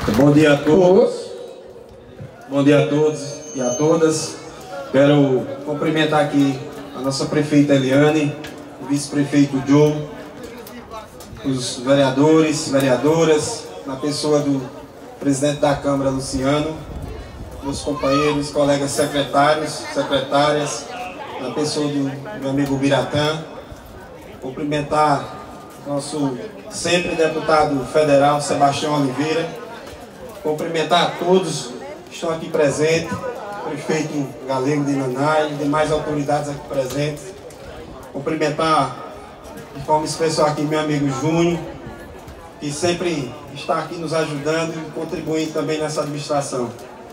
Bom dia a todos. Bom dia a todos e a todas. Quero cumprimentar aqui a nossa prefeita Eliane, o vice-prefeito Joe, os vereadores, vereadoras, na pessoa do presidente da Câmara, Luciano, meus companheiros, colegas secretários, secretárias, na pessoa do meu amigo Biratã. Cumprimentar nosso sempre deputado federal, Sebastião Oliveira. Cumprimentar a todos que estão aqui presentes, prefeito Galego de Nanai, demais autoridades aqui presentes. Cumprimentar de forma especial aqui meu amigo Júnior, que sempre está aqui nos ajudando e contribuindo também nessa administração.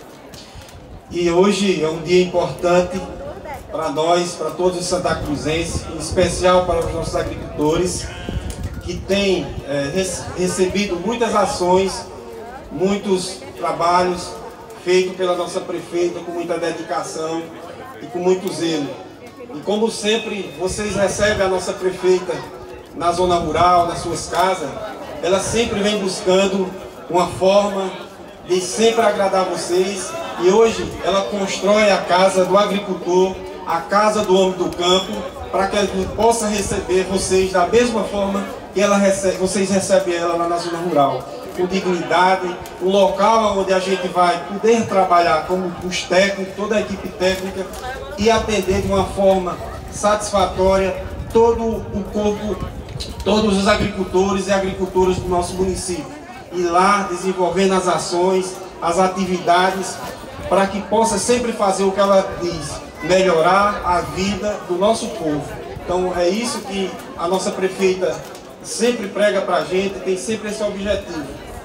E hoje é um dia importante para nós, para todos os santacruzenses, em especial para os nossos agricultores, que têm recebido muitas ações, muitos trabalhos feitos pela nossa prefeita com muita dedicação e com muito zelo. E como sempre, vocês recebem a nossa prefeita na zona rural, nas suas casas, ela sempre vem buscando uma forma de sempre agradar vocês. E hoje ela constrói a casa do agricultor, a casa do homem do campo, para que ele possa receber vocês da mesma forma que vocês recebem ela lá na zona rural, com dignidade, um local onde a gente vai poder trabalhar como os técnicos, toda a equipe técnica, e atender de uma forma satisfatória todo o corpo, todos os agricultores e agricultoras do nosso município. E lá desenvolvendo as ações, as atividades, para que possa sempre fazer o que ela diz, melhorar a vida do nosso povo. Então é isso que a nossa prefeita sempre prega para a gente, tem sempre esse objetivo.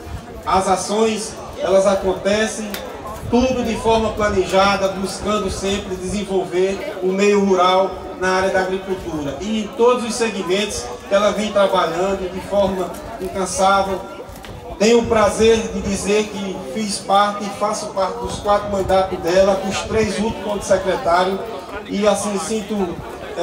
As ações, elas acontecem tudo de forma planejada, buscando sempre desenvolver o meio rural na área da agricultura. E em todos os segmentos ela vem trabalhando de forma incansável. Tenho o prazer de dizer que fiz parte e faço parte dos 4 mandatos dela, dos 3 últimos como secretário, e assim sinto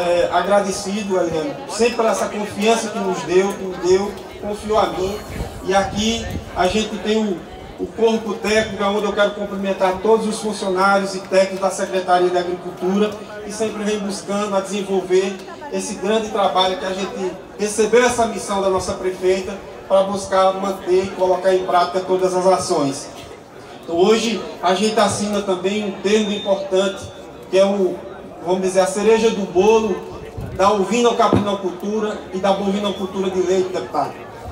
agradecido, Eliane, sempre por essa confiança que nos deu, confiou a mim. E aqui a gente tem o corpo técnico, onde eu quero cumprimentar todos os funcionários e técnicos da Secretaria de Agricultura, que sempre vem buscando a desenvolver esse grande trabalho que a gente recebeu essa missão da nossa prefeita, para buscar manter e colocar em prática todas as ações. Então, hoje a gente assina também um termo importante, que é vamos dizer, a cereja do bolo da ovino-caprinocultura e da bovinocultura de leite, deputado.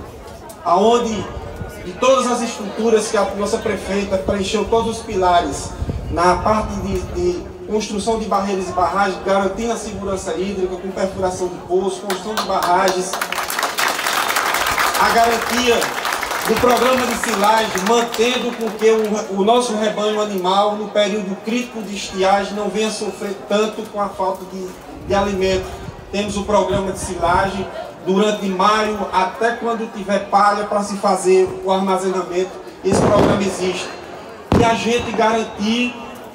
Aonde, de todas as estruturas que a nossa prefeita preencheu todos os pilares, na parte de construção de barreiras e barragens, garantindo a segurança hídrica, com perfuração de poços, construção de barragens, a garantia do programa de silagem, mantendo com que o nosso rebanho animal, no período crítico de estiagem, não venha sofrer tanto com a falta de alimento. Temos o programa de silagem durante maio, até quando tiver palha para se fazer o armazenamento, esse programa existe. E a gente garantir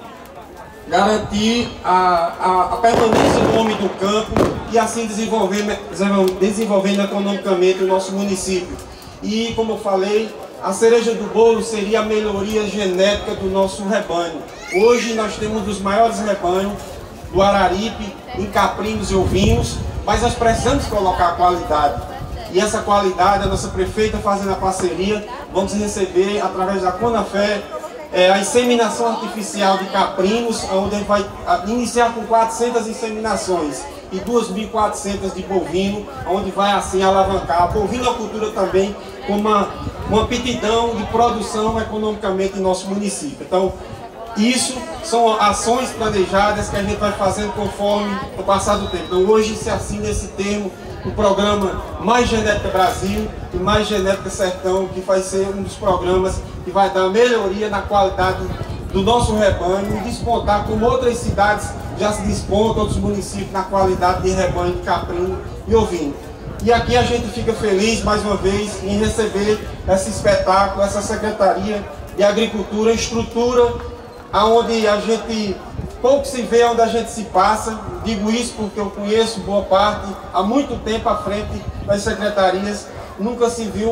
a permanência do homem do campo e assim desenvolvendo economicamente o nosso município. E, como eu falei, a cereja do bolo seria a melhoria genética do nosso rebanho. Hoje nós temos os maiores rebanhos do Araripe, em caprinos e ovinos, mas nós precisamos colocar qualidade. E essa qualidade, a nossa prefeita fazendo a parceria, vamos receber através da Conafé, a inseminação artificial de caprinos, onde a gente vai iniciar com 400 inseminações e 2.400 de bovino, onde vai assim alavancar a bovinocultura também com uma aptidão de produção economicamente em nosso município. Então, isso são ações planejadas que a gente vai fazendo conforme o passar do tempo. Então, hoje se assina esse termo, o programa Mais Genética Brasil e Mais Genética Sertão, que vai ser um dos programas que vai dar melhoria na qualidade do nosso rebanho e despontar como outras cidades já se despontam, outros municípios, na qualidade de rebanho de caprino e ovino. E aqui a gente fica feliz, mais uma vez, em receber esse espetáculo, essa Secretaria de Agricultura, estrutura onde a gente pouco se vê, onde a gente se passa. Digo isso porque eu conheço boa parte, há muito tempo à frente das secretarias, nunca se viu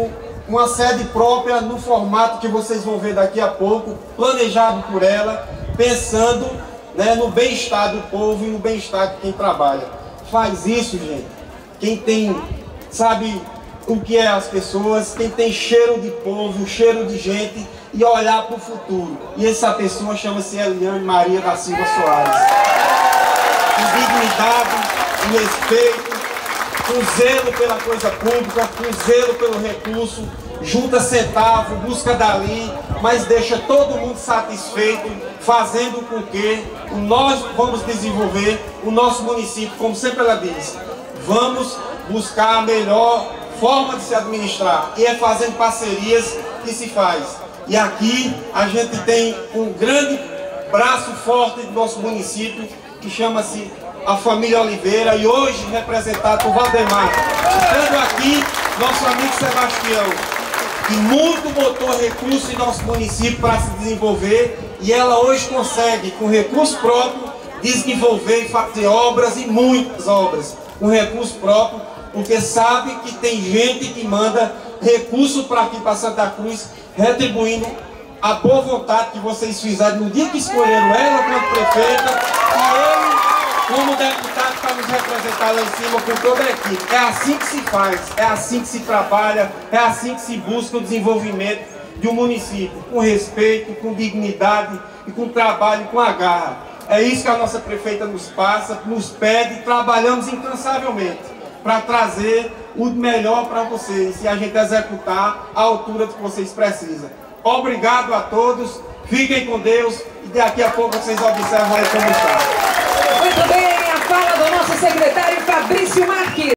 uma sede própria no formato que vocês vão ver daqui a pouco, planejado por ela, pensando, né, no bem-estar do povo e no bem-estar de quem trabalha. Faz isso, gente. Quem tem, sabe o que é as pessoas, quem tem cheiro de povo, cheiro de gente e olhar para o futuro. E essa pessoa chama-se Eliane Maria da Silva Soares. Com dignidade, com respeito, com zelo pela coisa pública, com zelo pelo recurso, junta centavo, busca dali, mas deixa todo mundo satisfeito, fazendo com que nós vamos desenvolver o nosso município, como sempre ela diz, vamos buscar a melhor forma de se administrar, e é fazendo parcerias que se faz. E aqui a gente tem um grande braço forte do nosso município, que chama-se a família Oliveira, e hoje representado por Valdemar. Estando aqui, nosso amigo Sebastião, que muito botou recurso em nosso município para se desenvolver, e ela hoje consegue, com recurso próprio, desenvolver e fazer obras, e muitas obras, com recurso próprio, porque sabe que tem gente que manda recurso para aqui, para Santa Cruz, retribuindo a boa vontade que vocês fizeram no dia que escolheram ela como prefeita, e ele como deputado para nos representar lá em cima com toda a equipe. É assim que se faz, é assim que se trabalha, é assim que se busca o desenvolvimento de um município, com respeito, com dignidade e com trabalho, com a garra. É isso que a nossa prefeita nos passa, nos pede, trabalhamos incansavelmente para trazer o melhor para vocês e a gente executar à altura do que vocês precisam. Obrigado a todos, fiquem com Deus e daqui a pouco vocês observam aí como está. Muito bem, a fala do nosso secretário Fabrício Marques.